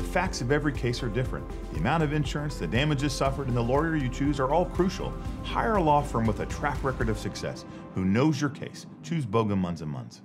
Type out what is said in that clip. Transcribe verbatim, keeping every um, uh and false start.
facts of every case are different. The amount of insurance, the damages suffered, and the lawyer you choose are all crucial. Hire a law firm with a track record of success who knows your case. Choose Bogin, Munns Munns.